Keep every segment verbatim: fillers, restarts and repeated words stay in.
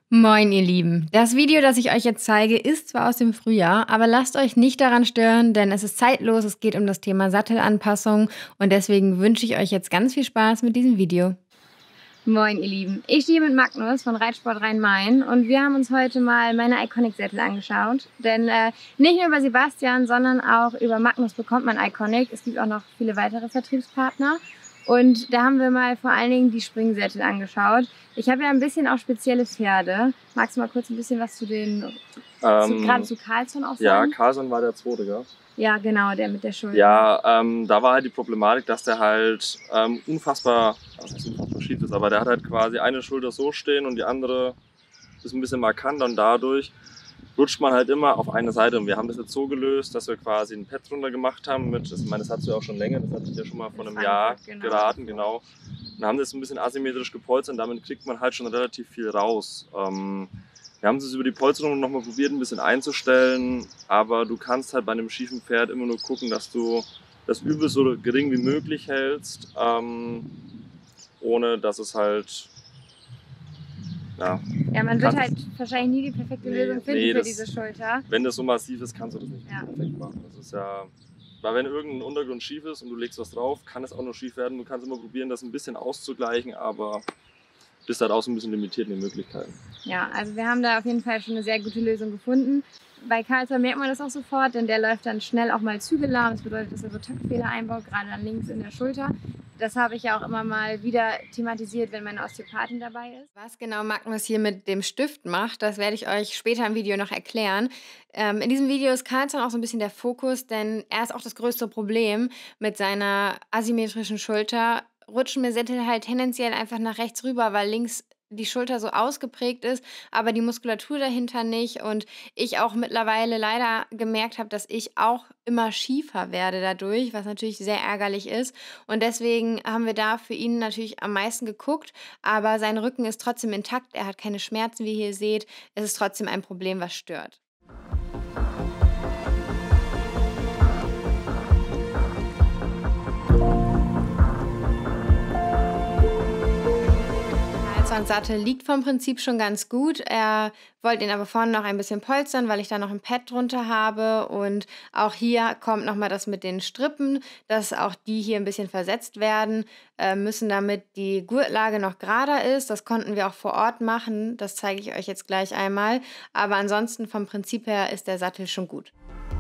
Moin ihr Lieben, das Video, das ich euch jetzt zeige, ist zwar aus dem Frühjahr, aber lasst euch nicht daran stören, denn es ist zeitlos, es geht um das Thema Sattelanpassung und deswegen wünsche ich euch jetzt ganz viel Spaß mit diesem Video. Moin ihr Lieben, ich stehe mit Magnus von Reitsport Rhein-Main und wir haben uns heute mal meine Iconic-Sättel angeschaut, denn äh, nicht nur über Sebastian, sondern auch über Magnus bekommt man Iconic, es gibt auch noch viele weitere Vertriebspartner. Und da haben wir mal vor allen Dingen die Springsättel angeschaut. Ich habe ja ein bisschen auch spezielle Pferde. Magst du mal kurz ein bisschen was zu den, ähm, gerade zu Carlsson auch sagen? Ja, Carlsson war der zweite, gell? Ja, genau, der mit der Schulter. Ja, ähm, da war halt die Problematik, dass der halt ähm, unfassbar, was heißt unfassbar schief ist, aber der hat halt quasi eine Schulter so stehen und die andere ist ein bisschen markanter und dadurch rutscht man halt immer auf eine Seite. Und wir haben das jetzt so gelöst, dass wir quasi ein Pad drunter gemacht haben. Mit, ich meine, das hattest du ja auch schon länger, das hatte ich ja schon mal vor einem Jahr genau. geraten, genau. Und haben das ein bisschen asymmetrisch gepolstert und damit kriegt man halt schon relativ viel raus. Ähm, wir haben es über die Polsterung nochmal probiert, ein bisschen einzustellen, aber du kannst halt bei einem schiefen Pferd immer nur gucken, dass du das Übel so gering wie möglich hältst, ähm, ohne dass es halt Ja, ja, man wird halt wahrscheinlich nie die perfekte nee, Lösung finden nee, für das, diese Schulter. Wenn das so massiv ist, kannst du das nicht ja. perfekt machen. Das ist ja, weil wenn irgendein Untergrund schief ist und du legst was drauf, kann es auch noch schief werden. Du kannst immer probieren, das ein bisschen auszugleichen, aber bist halt auch so ein bisschen limitiert in den Möglichkeiten. Ja, also wir haben da auf jeden Fall schon eine sehr gute Lösung gefunden. Bei Carlsson merkt man das auch sofort, denn der läuft dann schnell auch mal zügellahm. Das bedeutet, dass er so Taktfehler einbaut, gerade dann links in der Schulter. Das habe ich ja auch immer mal wieder thematisiert, wenn meine Osteopathin dabei ist. Was genau Magnus hier mit dem Stift macht, das werde ich euch später im Video noch erklären. Ähm, in diesem Video ist Carlsson auch so ein bisschen der Fokus, denn er ist auch das größte Problem mit seiner asymmetrischen Schulter. Rutschen mir Sättel halt tendenziell einfach nach rechts rüber, weil links die Schulter so ausgeprägt ist, aber die Muskulatur dahinter nicht und ich auch mittlerweile leider gemerkt habe, dass ich auch immer schiefer werde dadurch, was natürlich sehr ärgerlich ist und deswegen haben wir da für ihn natürlich am meisten geguckt, aber sein Rücken ist trotzdem intakt, er hat keine Schmerzen, wie ihr hier seht, es ist trotzdem ein Problem, was stört. Sattel liegt vom Prinzip schon ganz gut. Er wollte ihn aber vorne noch ein bisschen polstern, weil ich da noch ein Pad drunter habe. Und auch hier kommt nochmal das mit den Strippen, dass auch die hier ein bisschen versetzt werden äh, müssen, damit die Gurtlage noch gerader ist. Das konnten wir auch vor Ort machen. Das zeige ich euch jetzt gleich einmal. Aber ansonsten vom Prinzip her ist der Sattel schon gut.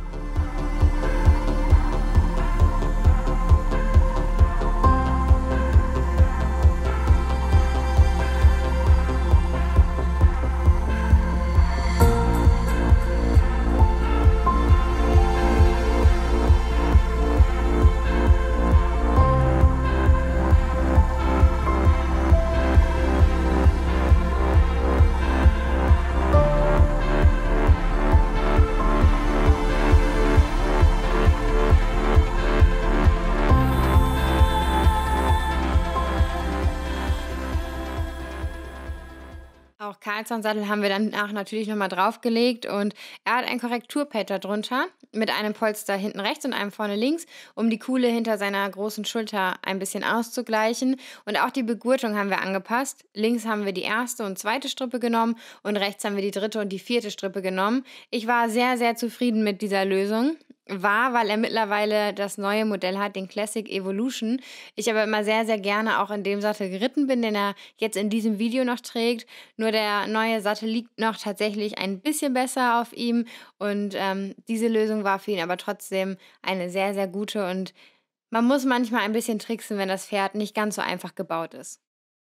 Auch Carlsson-Sattel haben wir danach natürlich nochmal draufgelegt und er hat ein Korrekturpad darunter mit einem Polster hinten rechts und einem vorne links, um die Kuhle hinter seiner großen Schulter ein bisschen auszugleichen. Und auch die Begurtung haben wir angepasst. Links haben wir die erste und zweite Strippe genommen und rechts haben wir die dritte und die vierte Strippe genommen. Ich war sehr, sehr zufrieden mit dieser Lösung. War, weil er mittlerweile das neue Modell hat, den Classic Evolution. Ich aber immer sehr, sehr gerne auch in dem Sattel geritten bin, den er jetzt in diesem Video noch trägt. Nur der neue Sattel liegt noch tatsächlich ein bisschen besser auf ihm und ähm, diese Lösung war für ihn aber trotzdem eine sehr, sehr gute und man muss manchmal ein bisschen tricksen, wenn das Pferd nicht ganz so einfach gebaut ist.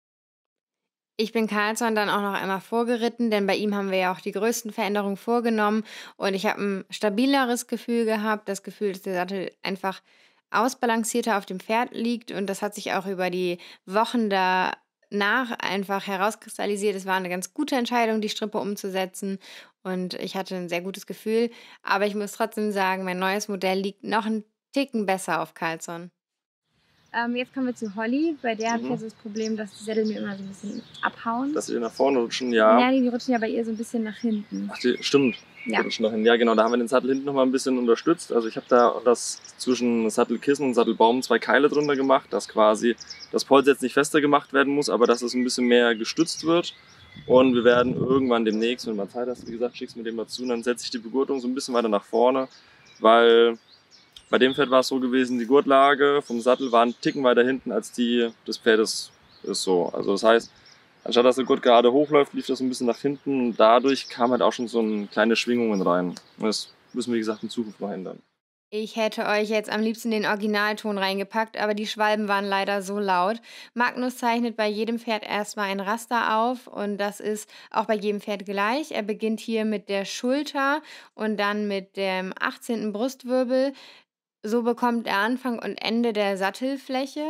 Ich bin Carlsson dann auch noch einmal vorgeritten, denn bei ihm haben wir ja auch die größten Veränderungen vorgenommen und ich habe ein stabileres Gefühl gehabt, das Gefühl, dass der Sattel einfach ausbalancierter auf dem Pferd liegt und das hat sich auch über die Wochen danach einfach herauskristallisiert. Es war eine ganz gute Entscheidung, die Strippe umzusetzen und ich hatte ein sehr gutes Gefühl, aber ich muss trotzdem sagen, mein neues Modell liegt noch einen Ticken besser auf Carlsson. Ähm, jetzt kommen wir zu Holly. Bei der mhm. habe ich jetzt das Problem, dass die Sättel mir immer so ein bisschen abhauen. Dass sie nach vorne rutschen, ja. Ja, die, die rutschen ja bei ihr so ein bisschen nach hinten. Ach, die, stimmt. Ja. Die rutschen nach hinten. Ja, genau. Da haben wir den Sattel hinten noch mal ein bisschen unterstützt. Also ich habe da das zwischen Sattelkissen und Sattelbaum zwei Keile drunter gemacht, dass quasi das Polster jetzt nicht fester gemacht werden muss, aber dass es ein bisschen mehr gestützt wird. Und wir werden irgendwann demnächst, wenn du mal Zeit hast, wie gesagt, schickst mir den mal zu, und dann setze ich die Begurtung so ein bisschen weiter nach vorne, weil bei dem Pferd war es so gewesen, die Gurtlage vom Sattel war einen Ticken weiter hinten als die des Pferdes ist so. Also das heißt, anstatt dass der Gurt gerade hochläuft, lief das ein bisschen nach hinten und dadurch kam halt auch schon so eine kleine Schwingungen rein. Und das müssen wir, wie gesagt, in Zukunft noch ändern. Ich hätte euch jetzt am liebsten den Originalton reingepackt, aber die Schwalben waren leider so laut. Magnus zeichnet bei jedem Pferd erstmal ein Raster auf und das ist auch bei jedem Pferd gleich. Er beginnt hier mit der Schulter und dann mit dem achtzehnten Brustwirbel. So bekommt er Anfang und Ende der Sattelfläche.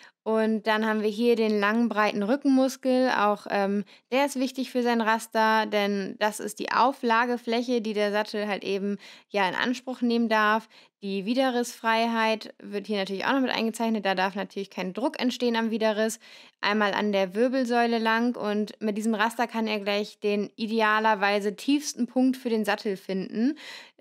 Und dann haben wir hier den langen, breiten Rückenmuskel. Auch ähm, der ist wichtig für sein Raster, denn das ist die Auflagefläche, die der Sattel halt eben ja in Anspruch nehmen darf. Die Widerrissfreiheit wird hier natürlich auch noch mit eingezeichnet. Da darf natürlich kein Druck entstehen am Widerriss. Einmal an der Wirbelsäule lang und mit diesem Raster kann er gleich den idealerweise tiefsten Punkt für den Sattel finden.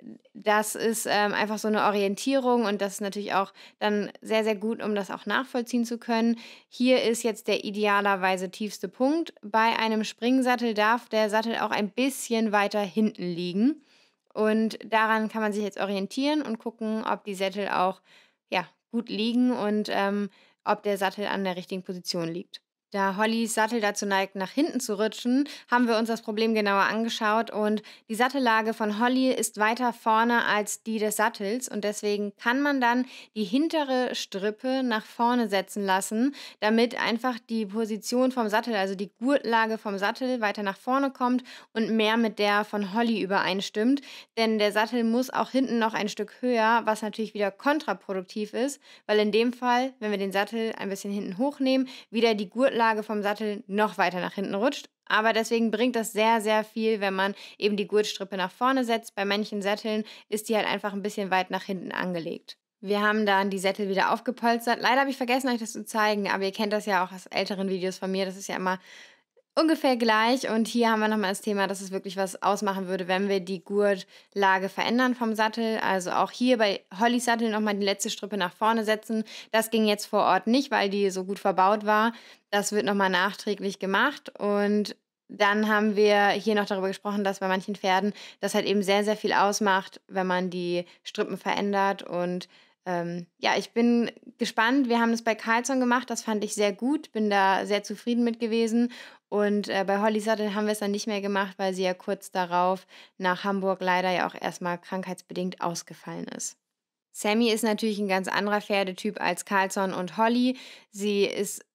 Das ist ähm, einfach so eine Orientierung und das ist natürlich auch dann sehr, sehr gut, um das auch nachvollziehen zu können. Hier ist jetzt der idealerweise tiefste Punkt. Bei einem Springsattel darf der Sattel auch ein bisschen weiter hinten liegen. Und daran kann man sich jetzt orientieren und gucken, ob die Sättel auch ja, gut liegen und ähm, ob der Sattel an der richtigen Position liegt. Da Hollys Sattel dazu neigt, nach hinten zu rutschen, haben wir uns das Problem genauer angeschaut und die Sattellage von Holly ist weiter vorne als die des Sattels und deswegen kann man dann die hintere Strippe nach vorne setzen lassen, damit einfach die Position vom Sattel, also die Gurtlage vom Sattel weiter nach vorne kommt und mehr mit der von Holly übereinstimmt, denn der Sattel muss auch hinten noch ein Stück höher, was natürlich wieder kontraproduktiv ist, weil in dem Fall, wenn wir den Sattel ein bisschen hinten hochnehmen, wieder die Gurtlage vom Sattel noch weiter nach hinten rutscht. Aber deswegen bringt das sehr, sehr viel, wenn man eben die Gurtstrippe nach vorne setzt. Bei manchen Sätteln ist die halt einfach ein bisschen weit nach hinten angelegt. Wir haben dann die Sättel wieder aufgepolstert. Leider habe ich vergessen, euch das zu zeigen, aber ihr kennt das ja auch aus älteren Videos von mir. Das ist ja immer ungefähr gleich und hier haben wir nochmal das Thema, dass es wirklich was ausmachen würde, wenn wir die Gurtlage verändern vom Sattel. Also auch hier bei Hollys Sattel nochmal die letzte Strippe nach vorne setzen. Das ging jetzt vor Ort nicht, weil die so gut verbaut war. Das wird nochmal nachträglich gemacht und dann haben wir hier noch darüber gesprochen, dass bei manchen Pferden das halt eben sehr, sehr viel ausmacht, wenn man die Strippen verändert und ähm, ja, ich bin gespannt. Wir haben das bei Carlsson gemacht, das fand ich sehr gut, bin da sehr zufrieden mit gewesen. Und äh, bei Holly Sattel haben wir es dann nicht mehr gemacht, weil sie ja kurz darauf nach Hamburg leider ja auch erstmal krankheitsbedingt ausgefallen ist. Sammy ist natürlich ein ganz anderer Pferdetyp als Carlsson und Holly. Sie ist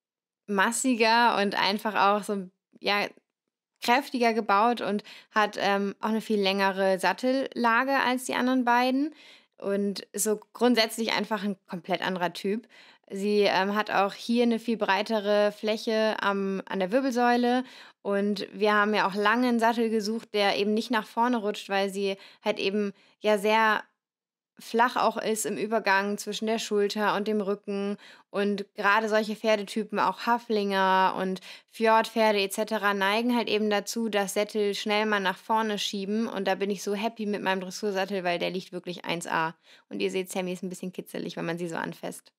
massiger und einfach auch so, ja, kräftiger gebaut und hat ähm, auch eine viel längere Sattellage als die anderen beiden und ist so grundsätzlich einfach ein komplett anderer Typ. Sie ähm, hat auch hier eine viel breitere Fläche am, an der Wirbelsäule und wir haben ja auch lange einen Sattel gesucht, der eben nicht nach vorne rutscht, weil sie halt eben ja sehr flach auch ist im Übergang zwischen der Schulter und dem Rücken und gerade solche Pferdetypen, auch Haflinger und Fjordpferde et cetera neigen halt eben dazu, dass Sättel schnell mal nach vorne schieben und da bin ich so happy mit meinem Dressursattel, weil der liegt wirklich eins A. Und ihr seht, Sammy ist ein bisschen kitzelig, wenn man sie so anfasst.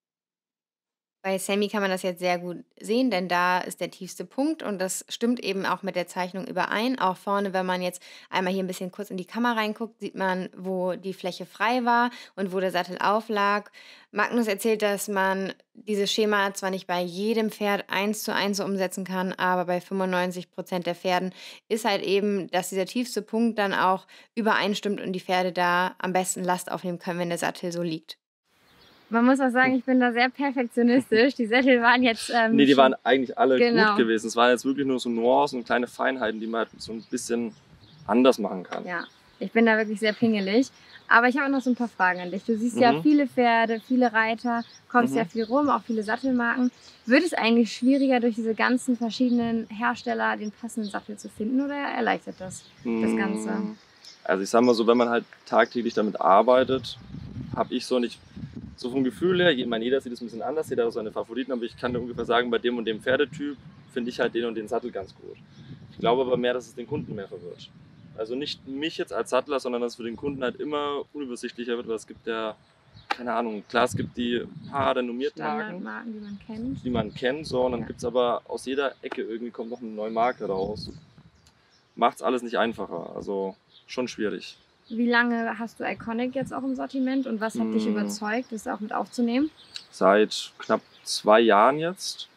Bei Sammy kann man das jetzt sehr gut sehen, denn da ist der tiefste Punkt und das stimmt eben auch mit der Zeichnung überein. Auch vorne, wenn man jetzt einmal hier ein bisschen kurz in die Kamera reinguckt, sieht man, wo die Fläche frei war und wo der Sattel auflag. Magnus erzählt, dass man dieses Schema zwar nicht bei jedem Pferd eins zu eins so umsetzen kann, aber bei fünfundneunzig Prozent der Pferden ist halt eben, dass dieser tiefste Punkt dann auch übereinstimmt und die Pferde da am besten Last aufnehmen können, wenn der Sattel so liegt. Man muss auch sagen, ich bin da sehr perfektionistisch. Die Sättel waren jetzt. Ähm, nee, die waren eigentlich alle genau. gut gewesen. Es waren jetzt wirklich nur so Nuancen und kleine Feinheiten, die man halt so ein bisschen anders machen kann. Ja, ich bin da wirklich sehr pingelig. Aber ich habe auch noch so ein paar Fragen an dich. Du siehst Mhm. ja viele Pferde, viele Reiter, kommst Mhm. ja viel rum, auch viele Sattelmarken. Wird es eigentlich schwieriger, durch diese ganzen verschiedenen Hersteller den passenden Sattel zu finden oder erleichtert das das Ganze? Also ich sag mal so, wenn man halt tagtäglich damit arbeitet, habe ich so nicht so vom Gefühl her, ich meine, jeder sieht es ein bisschen anders, jeder hat seine Favoriten, aber ich kann dir ungefähr sagen, bei dem und dem Pferdetyp finde ich halt den und den Sattel ganz gut. Ich glaube aber mehr, dass es den Kunden mehr verwirrt. Also nicht mich jetzt als Sattler, sondern dass es für den Kunden halt immer unübersichtlicher wird, weil es gibt ja keine Ahnung, klar, es gibt die paar renommierten Marken, Standardmarken, die man kennt. die man kennt, so, und dann Ja. gibt es aber aus jeder Ecke irgendwie kommt noch eine neue Marke raus. Macht es alles nicht einfacher, also schon schwierig. Wie lange hast du Iconic jetzt auch im Sortiment und was hat dich Hm. überzeugt, das auch mit aufzunehmen? Seit knapp zwei Jahren jetzt.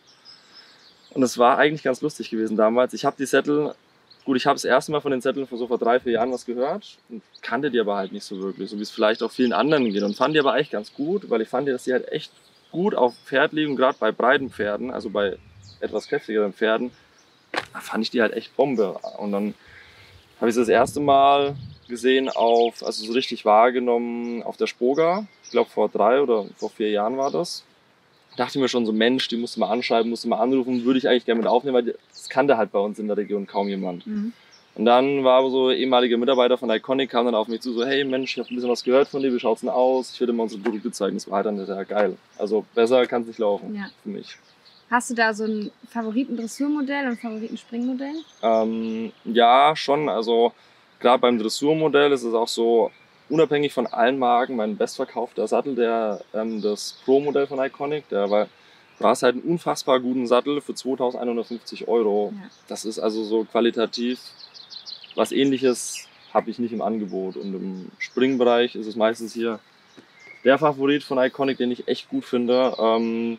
Und es war eigentlich ganz lustig gewesen damals. Ich habe die Sättel, gut, ich habe das erste Mal von den Sätteln vor so vor drei, vier Jahren was gehört und kannte die aber halt nicht so wirklich, so wie es vielleicht auch vielen anderen geht. Und fand die aber eigentlich ganz gut, weil ich fand, dass die halt echt gut auf Pferd liegen, gerade bei breiten Pferden, also bei etwas kräftigeren Pferden, da fand ich die halt echt Bombe. Und dann habe ich sie das erste Mal gesehen auf, also so richtig wahrgenommen auf der Spoga. Ich glaube vor drei oder vor vier Jahren war das. Dachte mir schon so, Mensch, die musste mal anschreiben, musste mal anrufen, würde ich eigentlich gerne mit aufnehmen, weil das kannte halt bei uns in der Region kaum jemand. Mhm. Und dann war so ein ehemaliger Mitarbeiter von Iconic, kam dann auf mich zu, so, hey Mensch, ich habe ein bisschen was gehört von dir, wie schaut's denn aus? Ich würde mal unsere Produkte zeigen. Das war halt dann sehr geil. Also besser kann es nicht laufen, Ja. für mich. Hast du da so ein Favoriten-Dressurmodell und Favoriten-Springmodell? Ähm, ja, schon. Also gerade beim Dressurmodell ist es auch so, unabhängig von allen Marken, mein bestverkaufter Sattel, der ähm, das Pro-Modell von Iconic, der war, du hast halt einen unfassbar guten Sattel für zweitausendeinhundertfünfzig Euro. Ja. Das ist also so qualitativ was Ähnliches habe ich nicht im Angebot. Und im Springbereich ist es meistens hier der Favorit von Iconic, den ich echt gut finde. Ähm,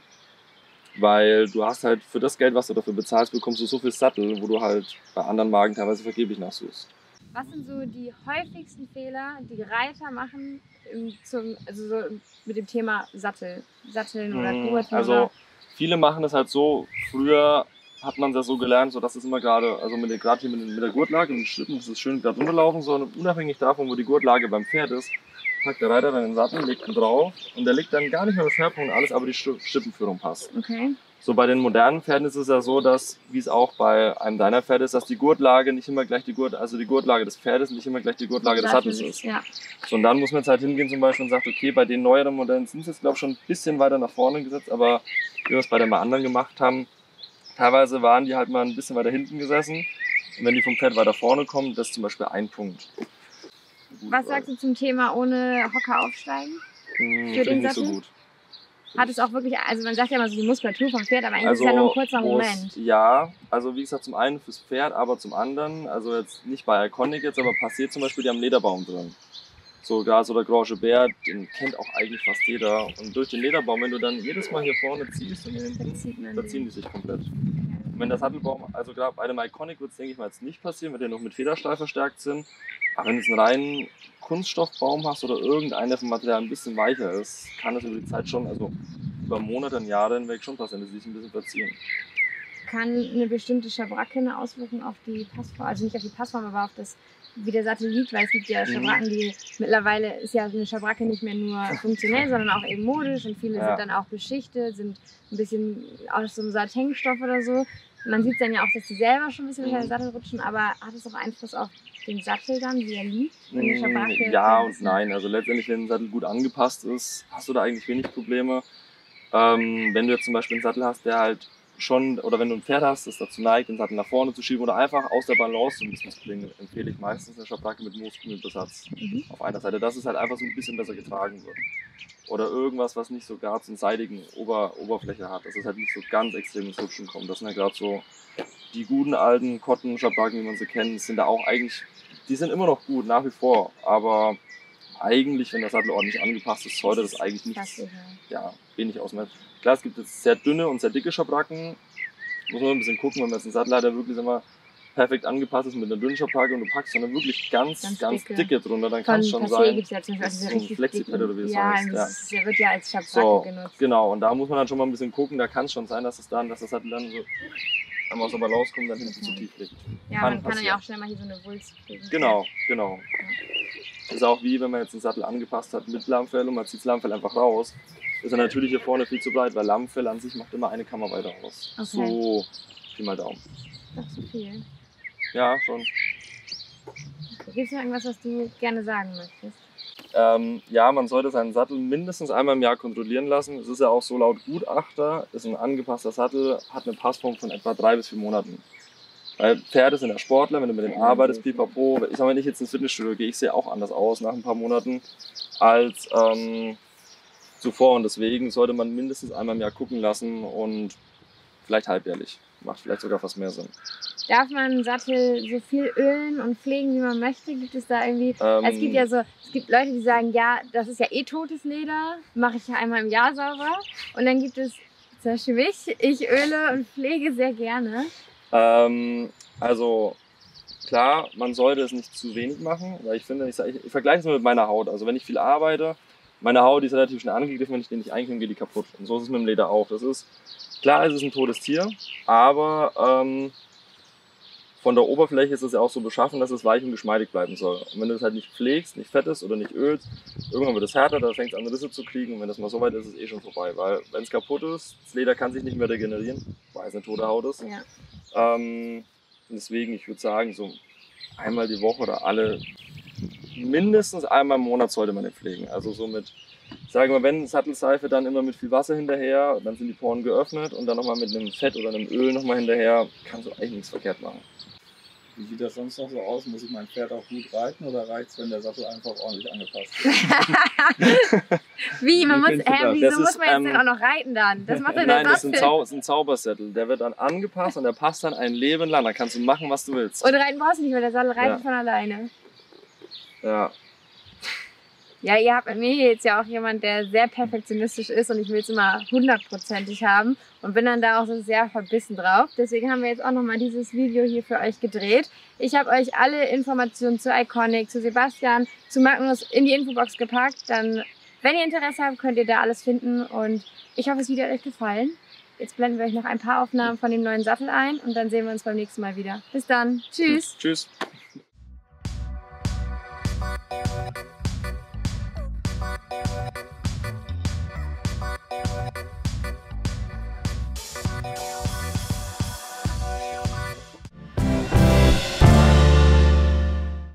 weil du hast halt für das Geld, was du dafür bezahlst, bekommst du so viel Sattel, wo du halt bei anderen Marken teilweise vergeblich nachsuchst. Was sind so die häufigsten Fehler, die Reiter machen im, zum, also so mit dem Thema Sattel? Satteln oder Mm, Gurten? Also oder? viele machen das halt so, früher hat man es ja so gelernt, so dass es immer gerade, also mit der, gerade hier mit, den- mit der Gurtlage, mit den Schlitten, das ist schön gerade runterlaufen, so, und unabhängig davon, wo die Gurtlage beim Pferd ist, packt der Reiter dann den Sattel, legt ihn drauf und der legt dann gar nicht mehr im Schwerpunkt alles, aber die Sch- Schippenführung passt. Okay. So bei den modernen Pferden ist es ja so, dass, wie es auch bei einem deiner Pferde ist, dass die Gurtlage nicht immer gleich die Gurt, also die Gurtlage des Pferdes nicht immer gleich die Gurtlage des Sattels ist. Ja. So, und dann muss man jetzt halt hingehen zum Beispiel und sagt, okay, bei den neueren Modellen sind es jetzt glaube ich schon ein bisschen weiter nach vorne gesetzt, aber wie wir es bei den anderen gemacht haben, teilweise waren die halt mal ein bisschen weiter hinten gesessen. Und wenn die vom Pferd weiter vorne kommen, das ist zum Beispiel ein Punkt. Gut, Was sagst du zum Thema ohne Hocker aufsteigen? Hm, für finde den ich nicht so Sattel? gut. Hat es auch wirklich, also man sagt ja immer so die Muskulatur vom Pferd, aber eigentlich Also, ist es ja nur ein kurzer wo es- Moment. Ja, also wie gesagt, zum einen fürs Pferd, aber zum anderen, also jetzt nicht bei Iconic jetzt, aber passiert zum Beispiel, die haben einen Lederbaum drin. So Gras oder Grange Bär, den kennt auch eigentlich fast jeder. Und durch den Lederbaum, wenn du dann jedes Mal hier vorne ziehst und hier hinten, Verzieht man verziehen den. die sich komplett. Und wenn der Sattelbaum, also gerade bei einem Iconic wird es, denke ich mal, jetzt nicht passieren, weil die noch mit Federstahl verstärkt sind. Aber wenn du jetzt einen reinen Kunststoffbaum hast oder irgendeiner, der vom Material ein bisschen weicher ist, kann es über die Zeit schon, also über Monate und Jahre hinweg schon passieren, dass sie sich ein bisschen verziehen. Kann eine bestimmte Schabracke eine Auswirkung auf die Passform, also nicht auf die Passform, aber auf das, wie der Sattel liegt, weil es gibt ja Mhm. Schabracken, die mittlerweile ist ja eine Schabracke nicht mehr nur funktionell, sondern auch eben modisch und viele Ja. sind dann auch beschichtet, sind ein bisschen aus so einem Satinstoff oder so. Man sieht dann ja auch, dass die selber schon ein bisschen durch Mhm. den Sattel rutschen, aber hat es auch Einfluss auf den Sattel dann, wie er liegt? Wenn die Schabracke Mm, Ja ein und bisschen- nein. Also letztendlich, wenn ein Sattel gut angepasst ist, hast du da eigentlich wenig Probleme. Ähm, wenn du jetzt zum Beispiel einen Sattel hast, der halt schon, oder wenn du ein Pferd hast, das dazu neigt, den Sattel nach vorne zu schieben oder einfach aus der Balance so ein bisschen zu bringen, empfehle ich meistens eine Schabracke mit Moosgummi-Besatz Mhm. auf einer Seite, dass es halt einfach so ein bisschen besser getragen wird. Oder irgendwas, was nicht so gerade so eine seidigen Ober Oberfläche hat, dass es halt nicht so ganz extrem ins Rutschen kommt. Das sind ja gerade so die guten alten Cotton-Schabracken, wie man sie kennt, sind da auch eigentlich, die sind immer noch gut, nach wie vor, aber eigentlich, wenn der Sattel ordentlich angepasst ist, sollte das eigentlich nichts, Klassiker. ja, wenig ausmachen. Klar, es gibt jetzt sehr dünne und sehr dicke Schabracken, muss man ein bisschen gucken, wenn man jetzt einen Sattel hat, der wirklich immer perfekt angepasst ist mit einer dünnen Schabracke und du packst dann wirklich ganz, Ganz ganz, dicke. dicke drunter, dann kann Von es schon Passé sein. gibt es ja zum Beispiel das diese ist so ein richtig Flexipad dicken- oder wie es ja, heißt, das ja. ist- der wird ja als Schabracke So, genutzt. genau, und da muss man dann schon mal ein bisschen gucken, da kann es schon sein, dass es dann, dass das Sattel dann so einmal aus der Balance kommt und dann hinten zu tief liegt. Ja, Kann man kann dann ja passieren. auch schnell mal hier so eine Wulst kriegen. Genau, genau. Ist auch wie, wenn man jetzt einen Sattel angepasst hat mit Lammfell und man zieht das Lammfell einfach raus, ist er natürlich hier vorne viel zu breit, weil Lammfell an sich macht immer eine Kammer weiter aus. Okay. So, Pi mal Daumen. Doch so viel. Ja, schon. Gibt es noch irgendwas, was du gerne sagen möchtest? Ähm, ja, man sollte seinen Sattel mindestens einmal im Jahr kontrollieren lassen. Es ist ja auch so, laut Gutachter ist ein angepasster Sattel, hat eine Passform von etwa drei bis vier Monaten. Weil Pferde sind ja Sportler, wenn du mit denen Ja, arbeitest, sicher. pipapo. Ich sag mal, wenn ich jetzt ins Fitnessstudio gehe, ich sehe auch anders aus nach ein paar Monaten als, ähm, zuvor. Und deswegen sollte man mindestens einmal im Jahr gucken lassen und vielleicht halbjährlich. Macht vielleicht sogar fast mehr Sinn. Darf man einen Sattel so viel ölen und pflegen, wie man möchte? Gibt es da irgendwie... Ähm, es gibt ja so, es gibt Leute, die sagen, ja, das ist ja eh totes Leder, mache ich ja einmal im Jahr sauber. Und dann gibt es zum Beispiel mich, ich öle und pflege sehr gerne. Ähm, also klar, man sollte es nicht zu wenig machen, weil ich finde, ich, ich, ich vergleiche es mal mit meiner Haut. Also wenn ich viel arbeite, meine Haut die ist relativ schnell angegriffen, wenn ich den nicht eincreme, geht die kaputt. Und so ist es mit dem Leder auch. Das ist, klar, es ist ein totes Tier, aber ähm, von der Oberfläche ist es ja auch so beschaffen, dass es weich und geschmeidig bleiben soll. Und wenn du es halt nicht pflegst, nicht fettest oder nicht ölst, irgendwann wird es härter, da fängt es an Risse zu kriegen und wenn das mal so weit ist, ist es eh schon vorbei. Weil wenn es kaputt ist, das Leder kann sich nicht mehr regenerieren, weil es eine tote Haut ist. Ja. Ähm, deswegen, ich würde sagen, so einmal die Woche oder alle, mindestens einmal im Monat sollte man den pflegen. Also so mit, ich sage mal, wenn Sattelseife, dann immer mit viel Wasser hinterher, dann sind die Poren geöffnet und dann nochmal mit einem Fett oder einem Öl nochmal hinterher, kannst du eigentlich nichts verkehrt machen. Wie sieht das sonst noch so aus? Muss ich mein Pferd auch gut reiten oder reicht es, wenn der Sattel einfach ordentlich angepasst ist? Wie? Man Wie muss, findest du hä, das? wieso Das muss ist, man jetzt ähm, denn auch noch reiten dann? Das macht ja der Nein, das ist ein, Sattel. Zau ist ein Zaubersättel. Der wird dann angepasst und der passt dann ein Leben lang. Da kannst du machen, was du willst. Und reiten brauchst du nicht, weil der Sattel reitet Ja. von alleine. Ja. Ja, ihr habt mit mir hier jetzt ja auch jemand, der sehr perfektionistisch ist und ich will es immer hundertprozentig haben und bin dann da auch so sehr verbissen drauf. Deswegen haben wir jetzt auch nochmal dieses Video hier für euch gedreht. Ich habe euch alle Informationen zu Iconic, zu Sebastian, zu Magnus in die Infobox gepackt. Dann, wenn ihr Interesse habt, könnt ihr da alles finden und ich hoffe, das Video hat euch gefallen. Jetzt blenden wir euch noch ein paar Aufnahmen von dem neuen Sattel ein und dann sehen wir uns beim nächsten Mal wieder. Bis dann. Tschüss. Tschüss.